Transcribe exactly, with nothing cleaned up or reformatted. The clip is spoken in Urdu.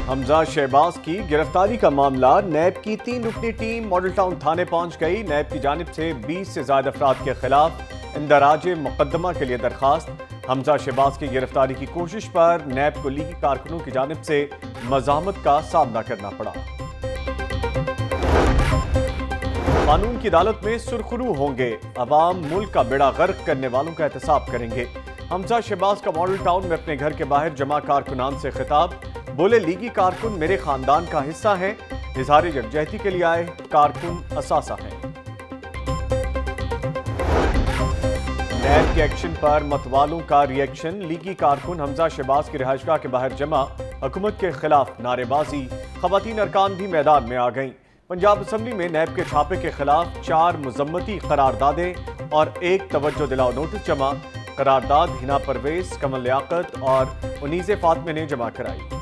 حمزہ شہباز کی گرفتاری کا معاملہ نیب کی تین رکنی ٹیم ماڈل ٹاؤن تھانے پہنچ گئی۔ نیب کی جانب سے بیس سے زائد افراد کے خلاف اندراج مقدمہ کے لیے درخواست۔ حمزہ شہباز کی گرفتاری کی کوشش پر نیب کو لیگی کارکنوں کی جانب سے مزاحمت کا سامنا کرنا پڑا۔ قانون کی عدالت میں سرخرو ہوں گے، عوام ملک کا بیڑا غرق کرنے والوں کا احتساب کریں گے۔ حمزہ شہباز کا ماڈل ٹاؤن میں اپنے گھر کے باہر جمع کارکنان سے خطاب، بولے لیگی کارکن میرے خاندان کا حصہ ہیں، اظہار یکجہتی کے لیے آئے کارکن اثاثہ ہیں۔ نیب کے ایکشن پر متوالوں کا ری ایکشن، لیگی کارکن حمزہ شہباز کی رہائش گاہ کے باہر جمع، حکومت کے خلاف نعرے بازی، خواتین ارکان بھی میدان میں آ گئیں۔ پنجاب اسمبلی میں نیب کے چھاپے کے خلاف چار مذمتی قراردادیں اور ایک توجہ دلاؤ نوٹس جمع۔ قرارداد ہنا پرویز، کمل لیاقت اور انیس فاطمے نے جمع کرائی۔